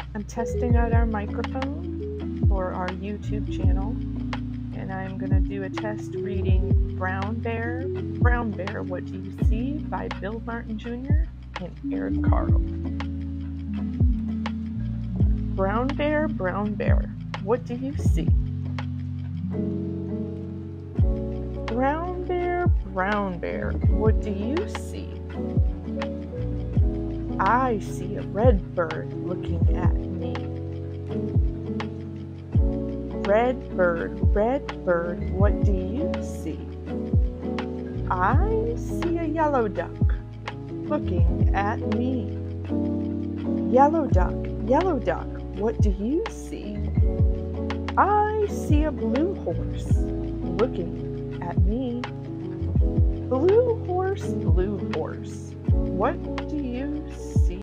I'm testing out our microphone for our YouTube channel, and I'm going to do a test reading Brown Bear, What Do You See by Bill Martin Jr. and Eric Carle. Brown Bear, what do you see? Brown Bear, what do you see? I see a red bird looking at me. Red bird, what do you see? I see a yellow duck looking at me. Yellow duck, what do you see? I see a blue horse looking at me. Blue horse, what do you see?